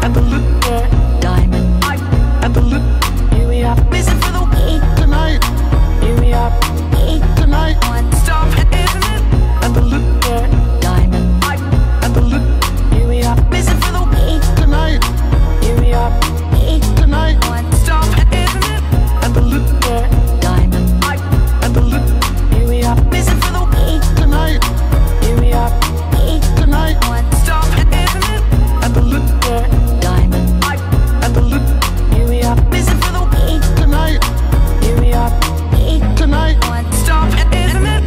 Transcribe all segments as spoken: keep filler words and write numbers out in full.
and the little diamond and the little. Here we are, missing for the week tonight. Here we are, week tonight. Stop, isn't it? And the little diamond and the little. Here we are, missing for the week tonight. Here we are, week tonight. Stop, isn't it? And the little diamond and the little. Here we are, missing for the week tonight. Here we are, week tonight. Stop, isn't it? And the little diamond and the little. Here we are, missing for the week tonight. Here we are, week tonight. Stop, isn't it?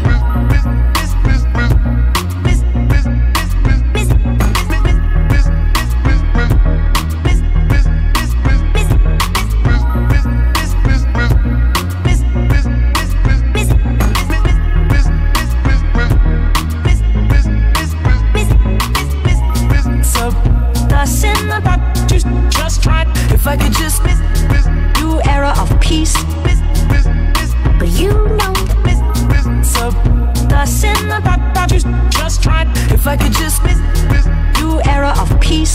Just try if I could just new era of peace, but you know so that's in the back. Just try if I could just new era of peace.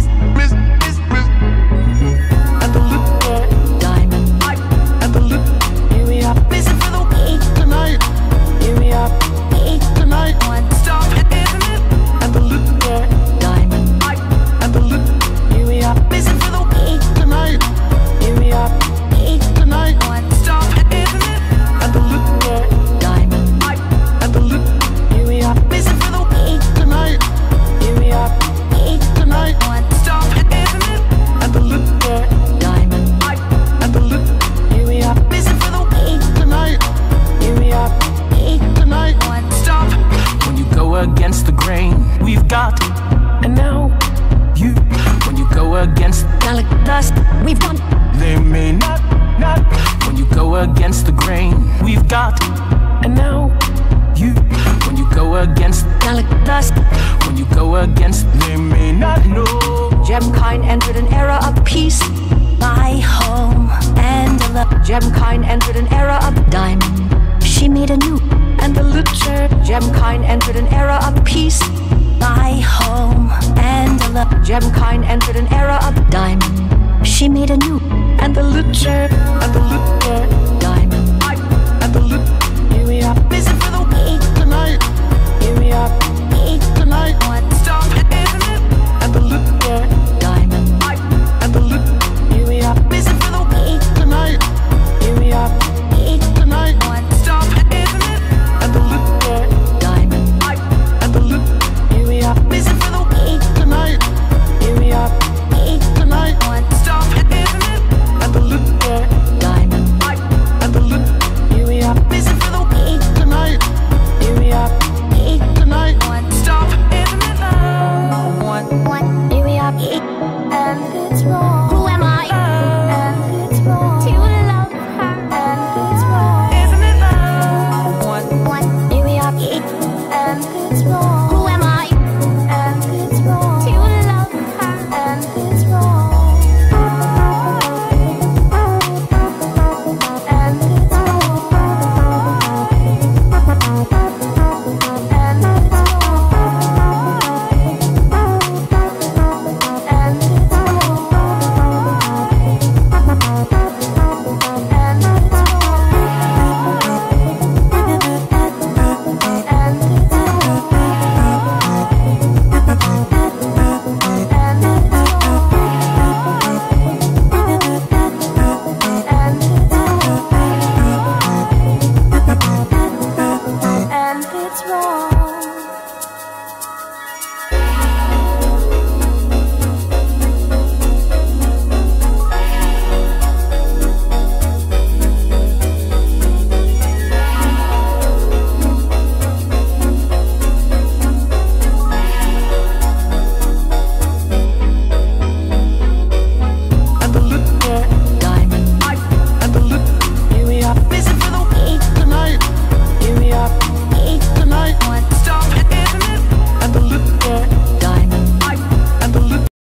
And the little diamond and the little. Here we are, missing for the week tonight. Here we are, week tonight. Stop, isn't it? And the little diamond and the little. Here we are, missing for the week tonight. Here we are, week tonight. Stop, isn't it? And the little diamond and the little. Here we are, missing for the week tonight. Here we are, week tonight. Stop, isn't it? And the little diamond and the little. Here we are, missing for the week tonight. Here we are, week tonight. Stop. When you go against the grain, we've got, and now you. When you go against like dust, we've got. They may not, not. When you go against the grain, we've got, and now you. When you go against like dust, when you go against, they may not know. Gemkind entered an era of peace. My home and a love. Gemkind entered an era of diamond. She made a new and the little. Gemkind entered an era of peace. My home and a love. Gemkind entered an era of diamond. She made a new and the little and the little.